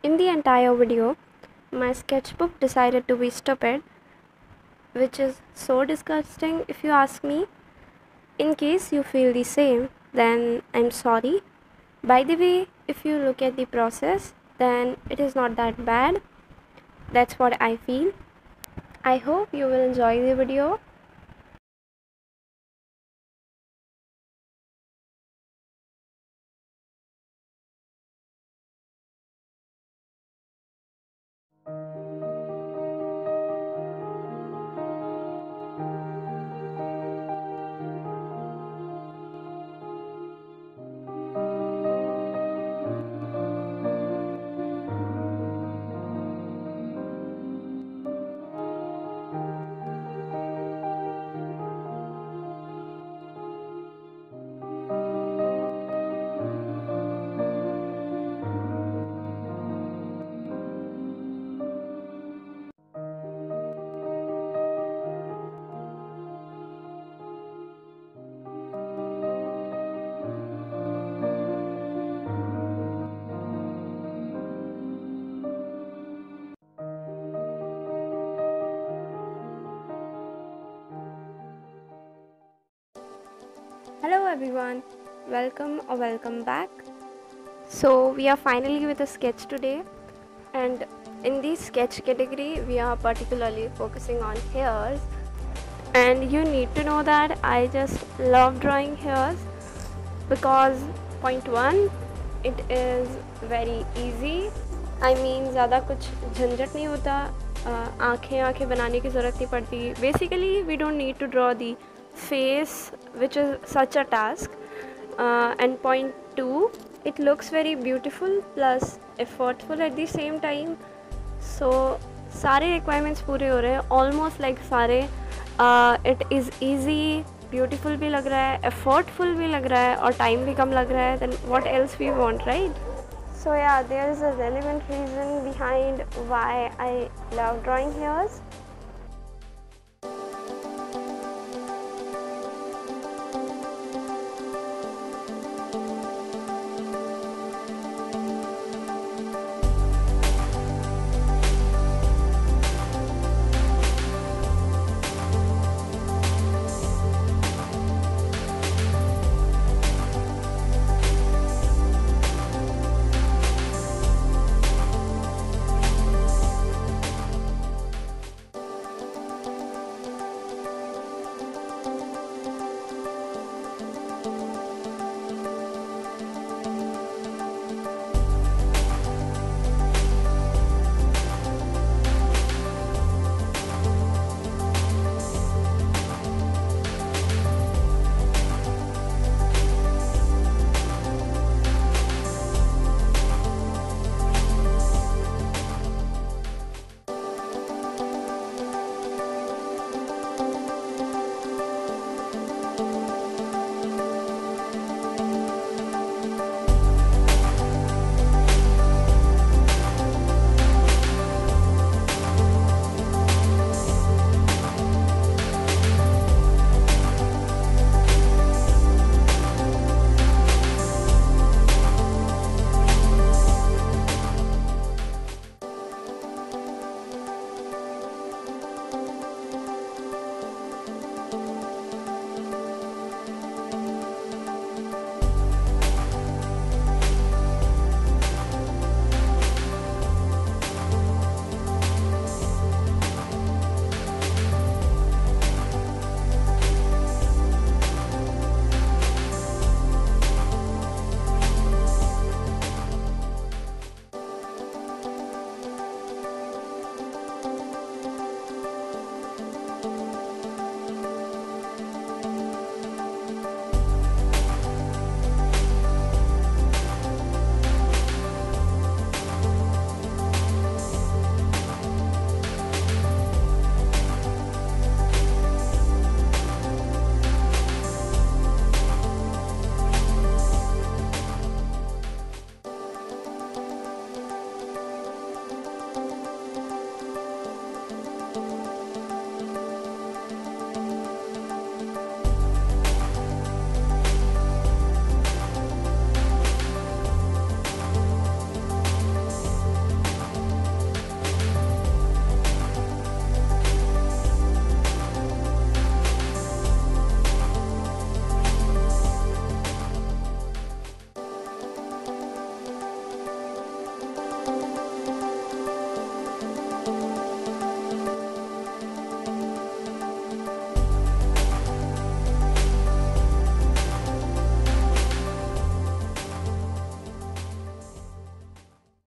In the entire video, my sketchbook decided to be stupid, which is so disgusting if you ask me. In case you feel the same, then I'm sorry. By the way, if you look at the process, then it is not that bad. That's what I feel. I hope you will enjoy the video. Hello everyone, welcome or welcome back. So we are finally with a sketch today, and in the sketch category we are particularly focusing on hairs. And you need to know that I just love drawing hairs because point one, it is very easy. I mean ज़्यादा कुछ झंझट नहीं होता, आँखें बनाने की ज़रूरत नहीं पड़ती. Basically we don't need to draw the face, which is such a task. And point two, it looks very beautiful plus effortful at the same time. So सारे requirements पूरे हो रहे हैं, almost like सारे. It is easy, beautiful भी लग रहा है, effortful भी लग रहा है और time भी कम लग रहा है. Then what else we want, right? So yeah, there is a relevant reason behind why I love drawing hairs.